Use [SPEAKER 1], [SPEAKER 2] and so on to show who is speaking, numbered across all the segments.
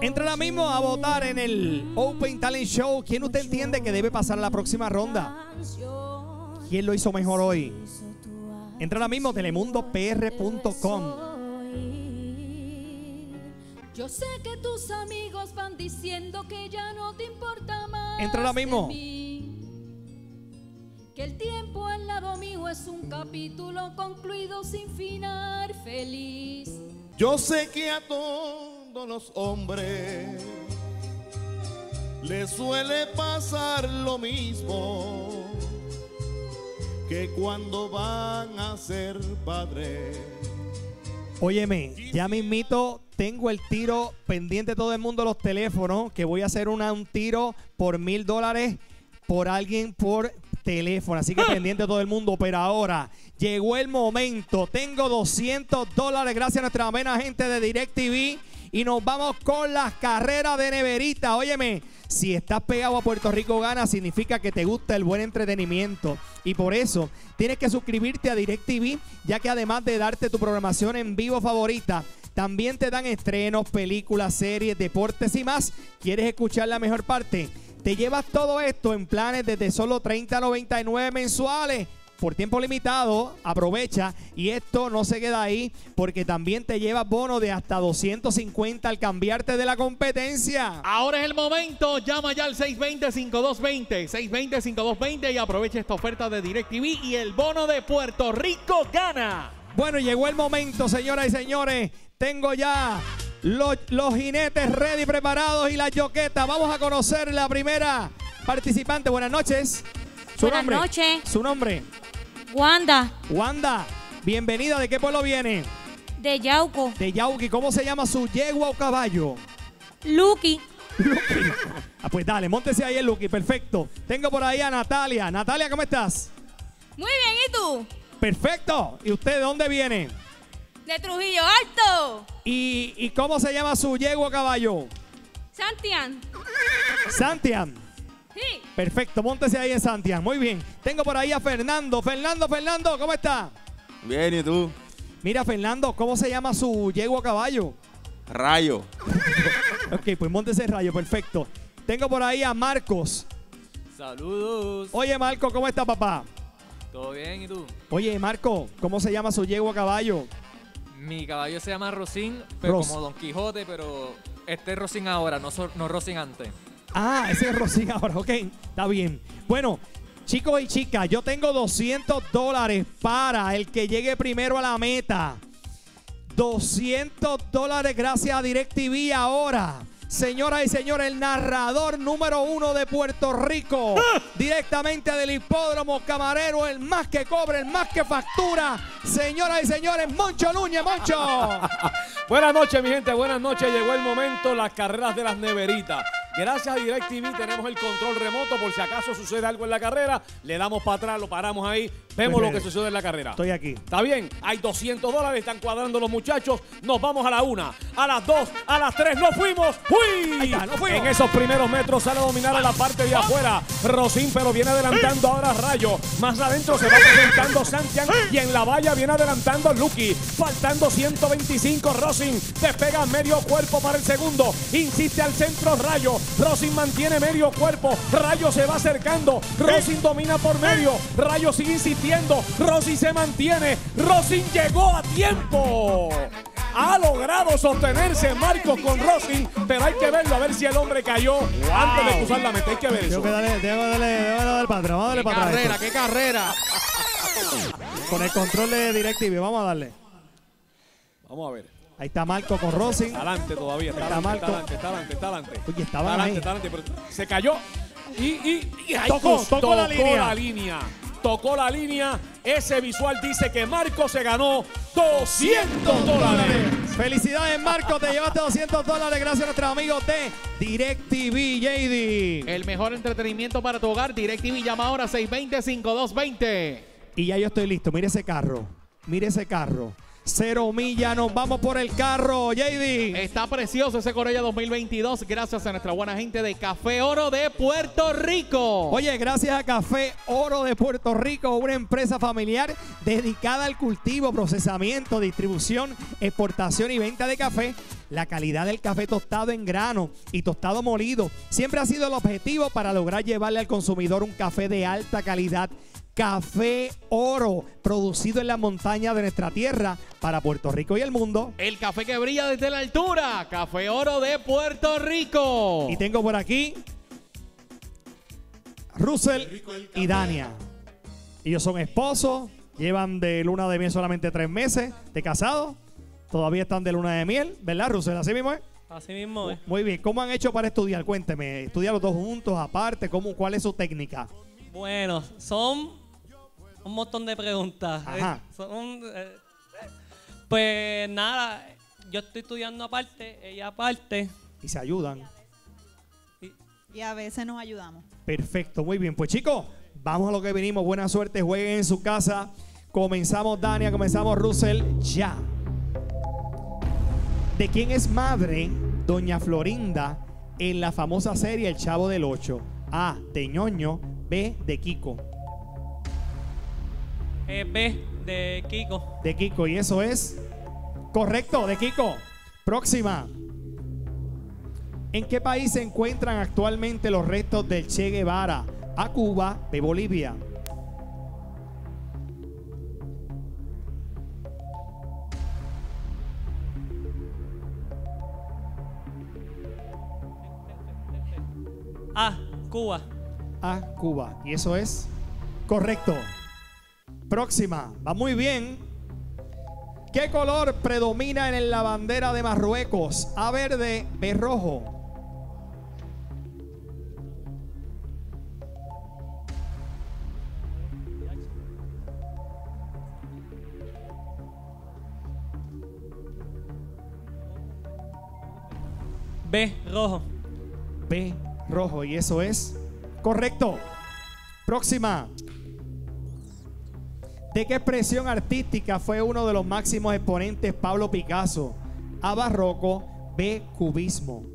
[SPEAKER 1] Entra ahora mismo a votar en el Open Talent Show. ¿Quién usted entiende que debe pasar a la próxima ronda? ¿Quién lo hizo mejor hoy? Entra ahora mismo a telemundopr.com.
[SPEAKER 2] Yo sé que tus amigos van diciendo que ya no te importa más.
[SPEAKER 1] Entra ahora mismo.
[SPEAKER 2] Que el tiempo al lado mío es un capítulo concluido sin final feliz.
[SPEAKER 3] Yo sé que a todos los hombres les suele pasar lo mismo, que cuando van a ser padres.
[SPEAKER 1] Óyeme, ya mismito tengo el tiro pendiente todo el mundo los teléfonos, que voy a hacer un tiro por $1000 por alguien por teléfono, así que pendiente todo el mundo. Pero ahora llegó el momento. Tengo $200 gracias a nuestra buena gente de DirecTV y nos vamos con las carreras de neverita. Óyeme, si estás pegado a Puerto Rico Gana, significa que te gusta el buen entretenimiento, y por eso tienes que suscribirte a DirecTV, ya que además de darte tu programación en vivo favorita, también te dan estrenos, películas, series, deportes y más. ¿Quieres escuchar la mejor parte? Te llevas todo esto en planes desde solo $30.99 mensuales por tiempo limitado. Aprovecha, y esto no se queda ahí, porque también te llevas bono de hasta $250 al cambiarte de la competencia.
[SPEAKER 4] Ahora es el momento. Llama ya al 620-5220, 620-5220 y aprovecha esta oferta de DirecTV y el bono de Puerto Rico Gana.
[SPEAKER 1] Bueno, llegó el momento, señoras y señores. Tengo ya los jinetes ready, preparados, y las yoquetas. Vamos a conocer la primera participante. Buenas noches.
[SPEAKER 5] Buenas noches.
[SPEAKER 1] ¿Su nombre?
[SPEAKER 5] Wanda.
[SPEAKER 1] Wanda, bienvenida. ¿De qué pueblo viene?
[SPEAKER 5] De Yauco.
[SPEAKER 1] De Yauqui. ¿Cómo se llama su yegua o caballo?
[SPEAKER 5] Lucky.
[SPEAKER 1] Pues dale, móntese ahí el Lucky. Perfecto. Tengo por ahí a Natalia. Natalia, ¿cómo estás?
[SPEAKER 5] Muy bien, ¿y tú?
[SPEAKER 1] Perfecto. ¿Y usted de dónde viene?
[SPEAKER 5] De Trujillo Alto.
[SPEAKER 1] ¿Y cómo se llama su yegua o caballo?
[SPEAKER 5] Santián.
[SPEAKER 1] Santián.
[SPEAKER 5] Sí.
[SPEAKER 1] Perfecto, móntese ahí en Santián. Muy bien. Tengo por ahí a Fernando. Fernando, ¿cómo está?
[SPEAKER 6] Bien, ¿y tú?
[SPEAKER 1] Mira, Fernando, ¿cómo se llama su yegua o caballo?
[SPEAKER 6] Rayo.
[SPEAKER 1] Ok, pues móntese Rayo, perfecto. Tengo por ahí a Marcos.
[SPEAKER 7] Saludos.
[SPEAKER 1] Oye, Marco, ¿cómo está, papá?
[SPEAKER 7] ¿Todo bien? ¿Y tú?
[SPEAKER 1] Oye, Marco, ¿cómo se llama su yegua o caballo?
[SPEAKER 7] Mi caballo se llama Rosín, pero
[SPEAKER 1] Ros.
[SPEAKER 7] como Don Quijote, pero este es Rosín ahora, no Rosín antes.
[SPEAKER 1] Ah, ese es Rosín ahora, ok, está bien. Bueno, chicos y chicas, yo tengo $200 para el que llegue primero a la meta. $200 gracias a DirecTV ahora. Señoras y señores, el narrador número 1 de Puerto Rico, directamente del hipódromo Camarero, el más que cobra, el más que factura. Señoras y señores, Moncho Núñez. Moncho.
[SPEAKER 8] Buenas noches, mi gente, buenas noches. Llegó el momento, las carreras de las neveritas. Gracias a DirecTV tenemos el control remoto por si acaso sucede algo en la carrera. Le damos para atrás, lo paramos ahí, vemos lo que sucede en la carrera.
[SPEAKER 1] Estoy aquí.
[SPEAKER 8] Está bien, hay $200, están cuadrando los muchachos. Nos vamos a la 1, a las 2, a las 3, ¡nos fuimos! ¡Uy!
[SPEAKER 1] Ahí está, nos fuimos.
[SPEAKER 8] En esos primeros metros sale a dominar a la parte de afuera Rosín, pero viene adelantando ahora Rayo. Más adentro se va presentando Santián y en la valla viene adelantando Lucky. Faltando 125, Rosín despega medio cuerpo para el segundo. Insiste al centro Rayo. Rosín mantiene medio cuerpo. Rayo se va acercando. Rosín domina por medio. Rayo sigue insistiendo. Rosín se mantiene. Rosín llegó a tiempo. Ha logrado sostenerse Marcos con Rosín, pero hay que verlo a ver si el hombre cayó antes de cruzar la meta. Hay que ver eso.
[SPEAKER 1] Tengo que darle para atrás. Vamos a darle para atrás.
[SPEAKER 4] Carrera, qué carrera.
[SPEAKER 1] Con el control de DirecTV, vamos a darle.
[SPEAKER 8] Vamos a ver.
[SPEAKER 1] Ahí está Marco con Rosín.
[SPEAKER 8] Adelante todavía. Está
[SPEAKER 1] Está
[SPEAKER 8] adelante,
[SPEAKER 1] Marco.
[SPEAKER 8] está adelante.
[SPEAKER 1] Oye, estaban ahí.
[SPEAKER 8] Está adelante, pero se cayó. Y
[SPEAKER 1] Tocó la línea.
[SPEAKER 8] Tocó la línea. Ese visual dice que Marco se ganó $200.
[SPEAKER 1] Felicidades, Marco. Te llevaste $200 gracias a nuestros amigos de DirecTV, JD.
[SPEAKER 4] El mejor entretenimiento para tu hogar. DirecTV, llama ahora 620-5220.
[SPEAKER 1] Y ya yo estoy listo. Mire ese carro. Mire ese carro. 0 millas, nos vamos por el carro, JD.
[SPEAKER 4] Está precioso ese Corolla 2022 gracias a nuestra buena gente de Café Oro de Puerto Rico.
[SPEAKER 1] Oye, gracias a Café Oro de Puerto Rico, una empresa familiar dedicada al cultivo, procesamiento, distribución, exportación y venta de café. La calidad del café tostado en grano y tostado molido siempre ha sido el objetivo para lograr llevarle al consumidor un café de alta calidad. Café Oro, producido en las montañas de nuestra tierra para Puerto Rico y el mundo.
[SPEAKER 4] El café que brilla desde la altura. Café Oro de Puerto Rico.
[SPEAKER 1] Y tengo por aquí Russell y Dania. Ellos son esposos, llevan de luna de miel solamente 3 meses de casados. Todavía están de luna de miel, ¿verdad, Russell? ¿Así mismo es?
[SPEAKER 9] Así mismo es.
[SPEAKER 1] Muy bien. ¿Cómo han hecho para estudiar? Cuénteme. ¿Estudian los dos juntos, aparte? ¿Cuál es su técnica?
[SPEAKER 9] Bueno, son un montón de preguntas.
[SPEAKER 1] Ajá.
[SPEAKER 9] Pues nada, yo estoy estudiando aparte, ella aparte.
[SPEAKER 1] Y se ayudan.
[SPEAKER 10] Y a veces nos ayudamos.
[SPEAKER 1] Perfecto, muy bien. Pues chicos, vamos a lo que venimos. Buena suerte, jueguen en su casa. Comenzamos Dania, comenzamos Russell, ya. ¿De quién es madre Doña Florinda en la famosa serie El Chavo del Ocho? A, de Ñoño. B, de Kiko.
[SPEAKER 9] B, de Kiko.
[SPEAKER 1] De Kiko, y eso es correcto, de Kiko. Próxima. ¿En qué país se encuentran actualmente los restos del Che Guevara? A, Cuba. B, Bolivia.
[SPEAKER 9] A, Cuba.
[SPEAKER 1] A, Cuba. Y eso es correcto. Próxima. Va muy bien. ¿Qué color predomina en la bandera de Marruecos? A, verde. B, rojo.
[SPEAKER 9] B, rojo.
[SPEAKER 1] B, rojo. Y eso es correcto. Próxima. ¿De qué expresión artística fue uno de los máximos exponentes Pablo Picasso? A, barroco. B, cubismo.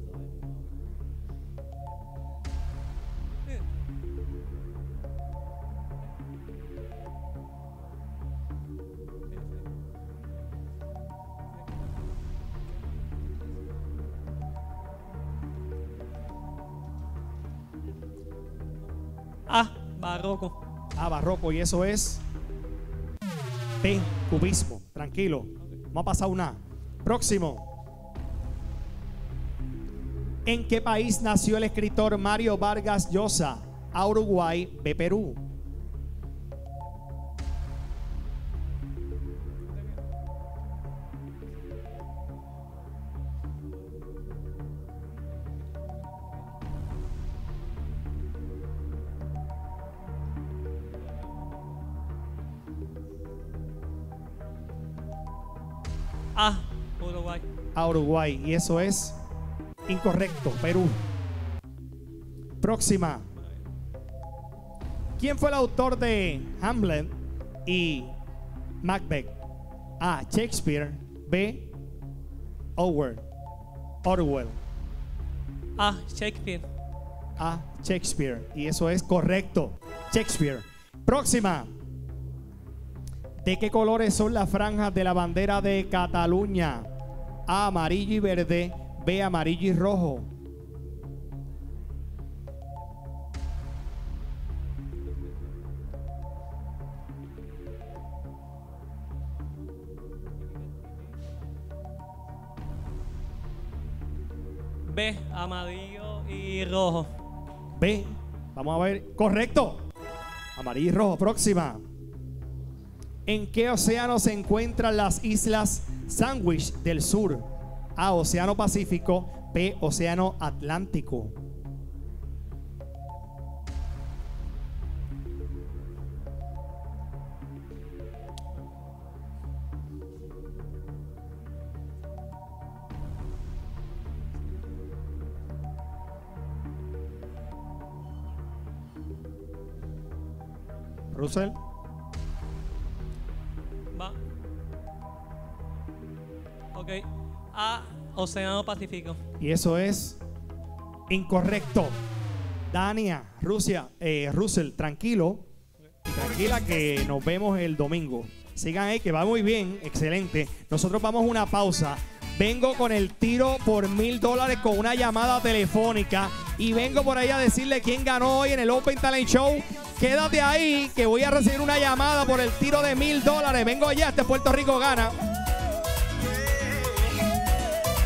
[SPEAKER 9] A, barroco.
[SPEAKER 1] A, barroco. Y eso es B, cubismo. Tranquilo. Vamos a pasar una. Próximo. ¿En qué país nació el escritor Mario Vargas Llosa? A, Uruguay. B, Perú.
[SPEAKER 9] A, Uruguay.
[SPEAKER 1] A, Uruguay. Y eso es incorrecto. Perú. Próxima. ¿Quién fue el autor de Hamlet y Macbeth? A, Shakespeare. B, Orwell.
[SPEAKER 9] A, Shakespeare.
[SPEAKER 1] A, Shakespeare. Y eso es correcto. Shakespeare. Próxima. ¿De qué colores son las franjas de la bandera de Cataluña? A, amarillo y verde. B, amarillo y rojo.
[SPEAKER 9] B, amarillo y rojo.
[SPEAKER 1] B, vamos a ver. Correcto. Amarillo y rojo. Próxima. ¿En qué océano se encuentran las islas Sandwich del Sur? A, Océano Pacífico. B, Océano Atlántico. Russell.
[SPEAKER 9] Va. Ok. A, Océano Pacífico.
[SPEAKER 1] Y eso es incorrecto. Dania, Russell, tranquilo. Tranquila que nos vemos el domingo. Sigan ahí que va muy bien, excelente. Nosotros vamos a una pausa. vengo con el tiro por $1000 con una llamada telefónica. Y vengo por ahí a decirle quién ganó hoy en el Open Talent Show. Quédate ahí que voy a recibir una llamada por el tiro de $1000. Vengo ya, Puerto Rico gana.